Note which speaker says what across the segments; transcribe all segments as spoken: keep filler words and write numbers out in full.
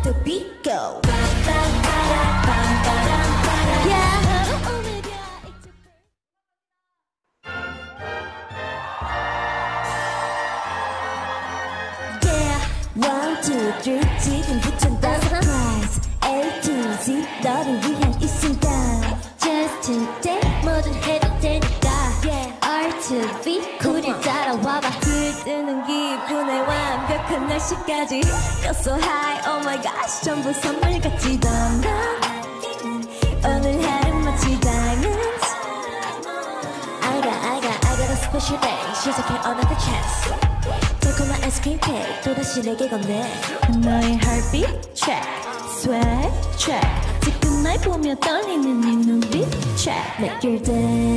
Speaker 1: the beat go. One, two, three, 지금 붙였다 surprise A to Z 너를 위한 이 순간 Just today 뭐든 해도 되니까 yeah. R to V 우릴 따라와봐 들뜨는 기분에 완벽한 날씨까지 Feel so high, oh my gosh 전부 선물같이 덤덤 오늘 하루 마치 diamonds I got, I got, I got a special day 시작해 another chance 달콤한 아이스크림 케이크 또다시 내게 건네 너의 heartbeat check swag check 지금 날 보며 떨리는 네 눈빛 check Make your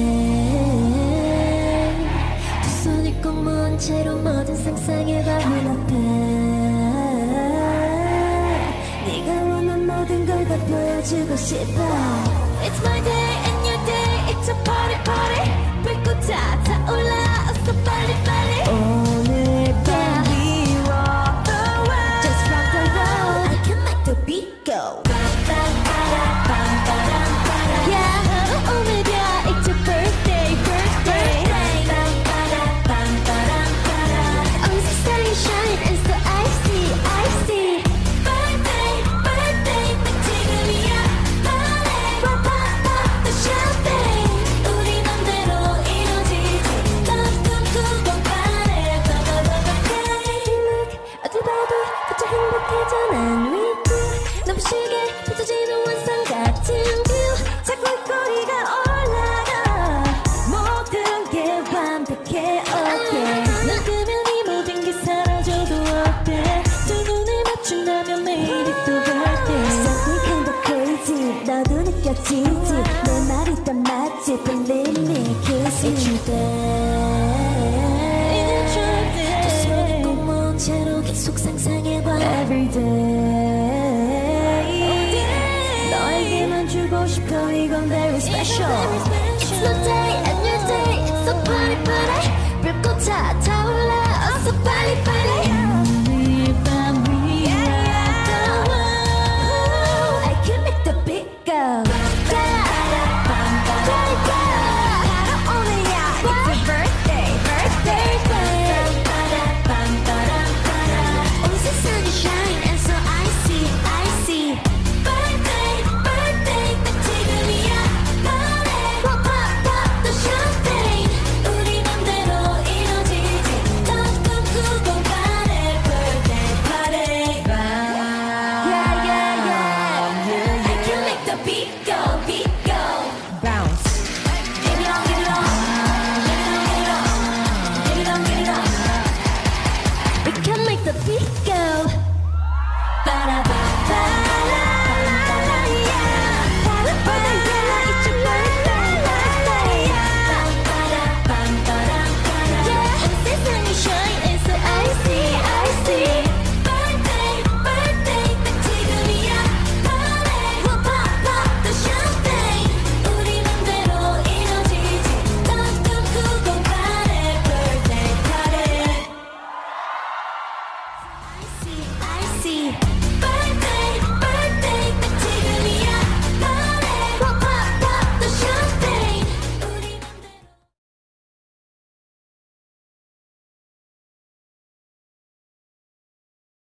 Speaker 1: day 두 손을 꼭 모은 채로 모든 상상해봐 눈앞에 네가 원한 모든 걸 다 보여주고 싶어 It's my day and your day It's a party party 불꽃 다 타올라 어서 빨리 빨리 오늘 밤 We rock the world Just rock the world I can make the beat go Yeah 오늘이야 It's your birthday birthday 온 세상이 shine and so icy icy Birthday birthday 딱 지금이야 Party pop pop pop the champagne 우리 맘대로 이루어지지 넌 꿈꾸던 party Look 어딜 봐도 그저 행복해져 난 with you 넘치게 펼쳐지는 환상 같은 view 자꾸 꼬리가 올라가 모든 게 완벽해 okay 널 끄면 이 모든 게 사라져도 어때 두 눈을 맞춘다면 매일이 또 birthday Something kind of crazy 너도 느껴지지 내 말이 다 맞지 Believe me kiss me It's your day It's your day 두 손을 꼭 모은 채로 계속 상상해봐 Every day 너에게만 주고 싶어 이건 very special It's the day and your day It's a party party 불꽃 다 타올라 어서 빨리 빨리 오늘 밤 we rock the world I can make the beat go 오늘이야 It's your birthday birthday 온 세상이 shine and so icy icy Birthday birthday 딱 지금이야 Party pop pop pop the champagne 우리 맘대로 이루어지지 넌 꿈꾸던 party birthday party Yeah yeah yeah I can make the beat go beat go
Speaker 2: Bounce.
Speaker 1: Give it on give it on Give it on give it on Give it on give it on We can make the beat go Ba-da-ba